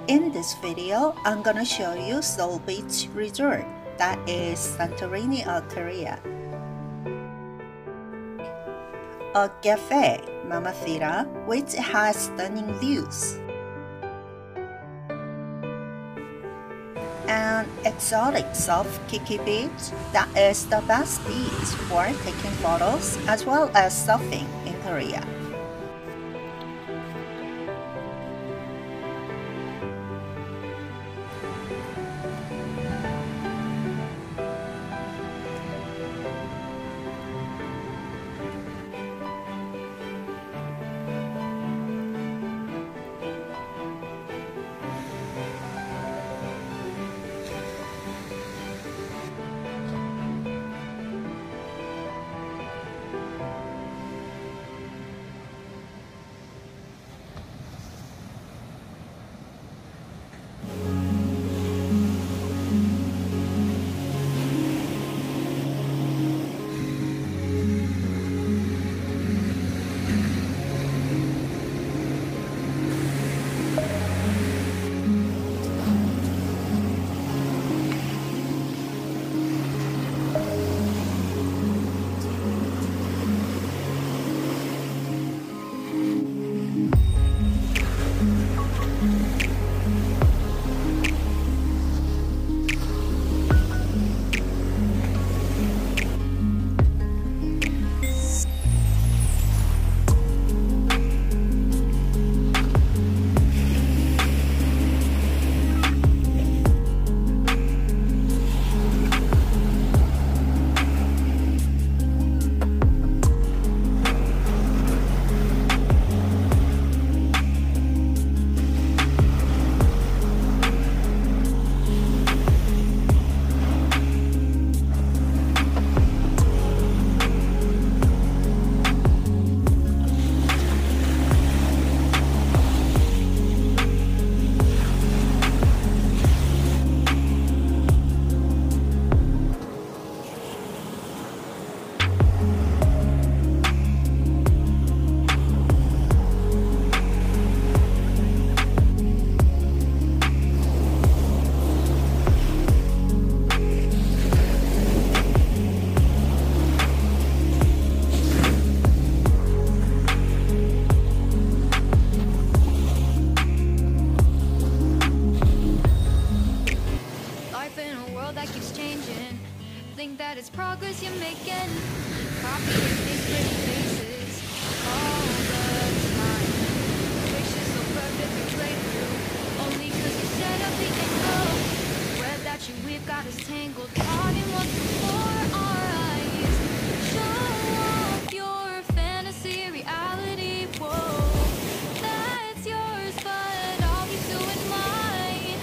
In this video, I'm gonna show you Solbeach Resort, that is Santorini of Korea. A cafe, Mamathira, which has stunning views. An exotic Surfkiki beach that is the best beach for taking photos as well as surfing in Korea. Think that it's progress you're making. Copy and paste pretty faces all the time. Pictures so perfect you play through only cause you set up the angle. Web that you weave got us tangled, caught in what's before our eyes. Show off your fantasy reality. Whoa, that's yours, but I'll keep doing mine.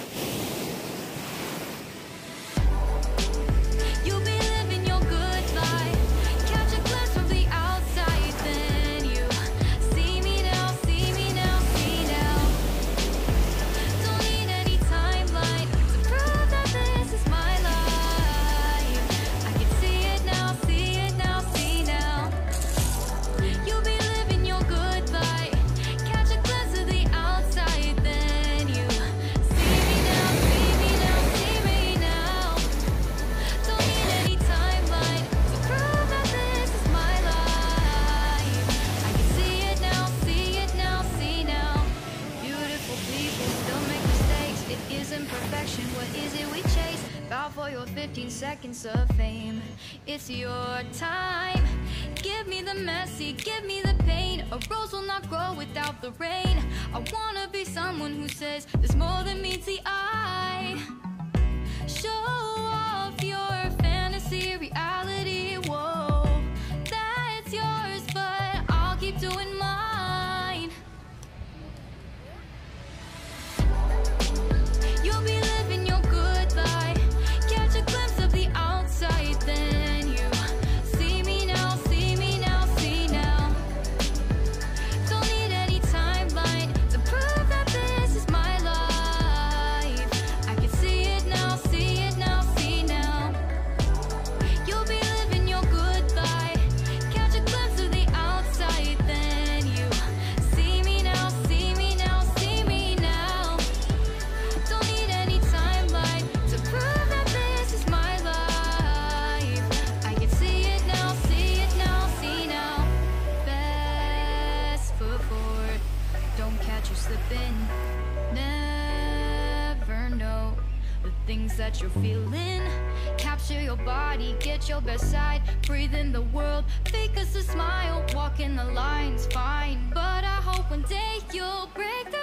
You'll be living your good life. Catch a glimpse from the outside, then you see me now, see me now, see now. Don't need any timeline to prove that this is my life. I can see it now, see it now, see now. You'll be living your good life. Catch a glimpse of the outside, then you see me now, see me now, see me now. Don't need any timeline to prove that this is my life. I can see it now, see it now, see now. Beautiful people don't make mistakes. It isn't perfection. What is it we chase? Bow for your 15 seconds of fame. It's your time. Give me the messy, give me the pain. A rose will not grow without the rain. I wanna be someone who says there's more than meets the eye. Show off your fantasy reality. Whoa, that's yours, but I'll keep doing mine. You'll be living your good life. Catch a glimpse of the outside, then you see me now, see me now, see now. Don't need any timeline to prove that this is my life. that you're feeling. Capture your body, get your best side. Breathe in the world, fake us a smile. Walking the lines, fine. But I hope one day you'll break through.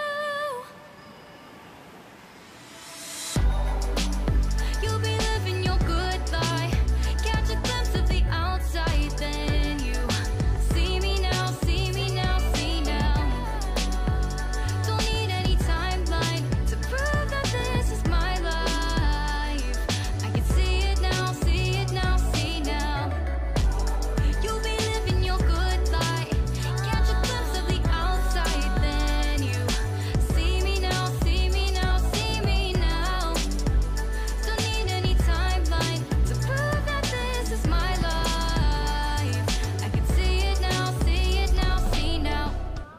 You'll be living your good life. Catch a glimpse of the outside, then you see me now, see me now, see now. Don't need any timeline to prove that this is my life. I can see it now, see it now, see now. You'll be living your good life. Catch a glimpse of the outside, then you see me now, see me now, see me now. Don't need any timeline to prove that this is my life. I can see it now, see it now, see now.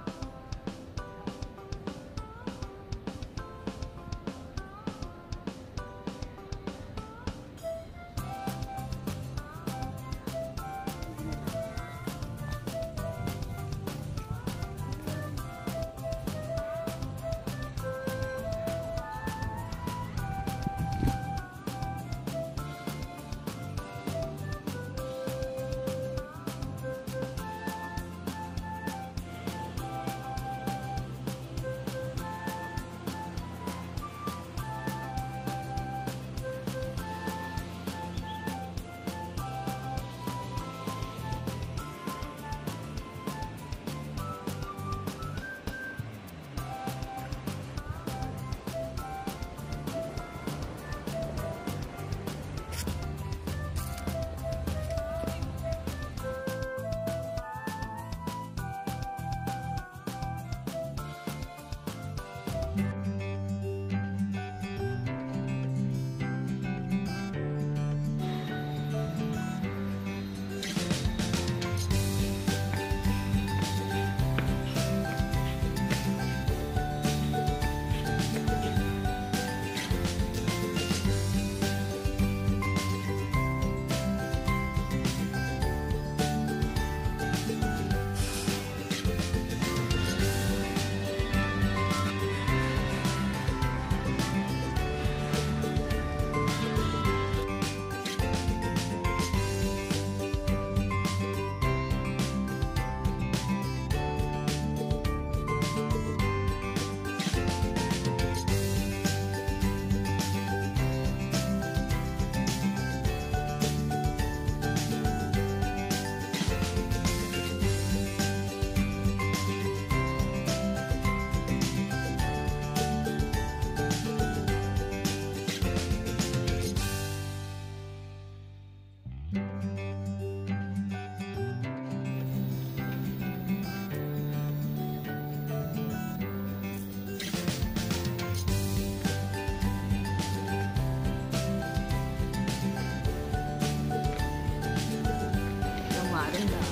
너무 아름다워.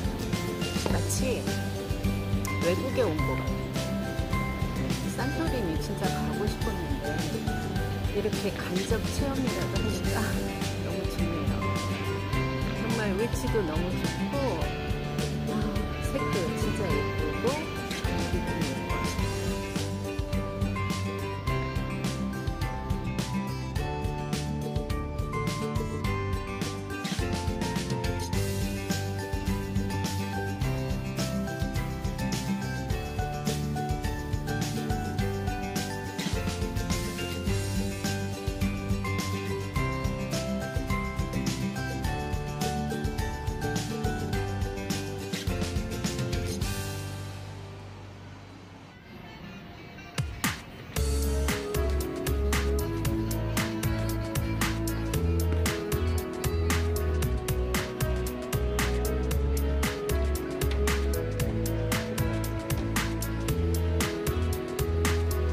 마치 외국에 온 것 같아. 산토리니 진짜 가고 싶었는데 이렇게 간접 체험이라도 하니까 너무 좋네요. 정말 위치도 너무 좋고 색도 진짜 예쁘고 기분이 예뻐요.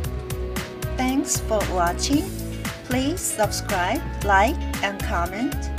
Thanks for watching. Please subscribe, like, and comment.